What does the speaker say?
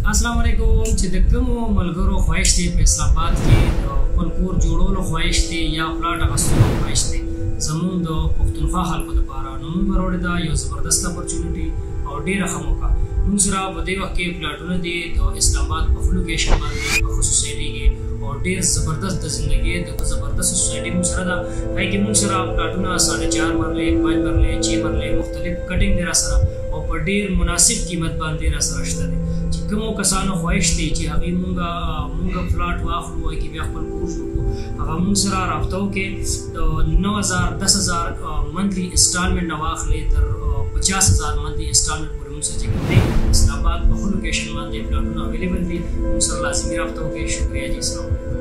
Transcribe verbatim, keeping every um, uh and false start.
अस्सलाम वालेकुम। چې د کومو ملګرو خواهش دی په اسلام آباد کې د خپل کور جوړولو خواهش دی یا پلاټ اخیستلو خواهش دی زموږ د پښتونخوا خلکو لپاره نو موږ راوړې ده یو زبردست اپورچونټي او ډېره ښه موقع موږ سره په دې وخت کې پلاټونه دي د اسلام آباد په ښه لوکیشن باندې په ښه سوسایټي کې او ډېر زبردست د زندګۍ د زبردست سوسایټي موږ سره ده. هغې کې موږ سره پلاټونه ساډه چار مرلې پنځ مرلې چھ مرلې مختلف کټینګ دی را سره او په ډېر مناسب قیمت باندې را سره شته دی. چې کومو کسانو خواهش دی چې هغې مونږ مونږ پلاټ واخلو هغې کې بیا خپل کور جوړ کړو هغه مونږ سره رابطه وکړې د نو هزار دس هزار منتھلی انسټالمنټ نه واخلې تر پچاس هزار منتھلی انسټالمنټ پورې مونږ سره چې کوم دی اسلام آباد په ښه لوکیشن باندې پلاټونه اویلیبل دي مونږ سره لازمي رابطه وکړئ. شکریہ جی. السلام علیکم.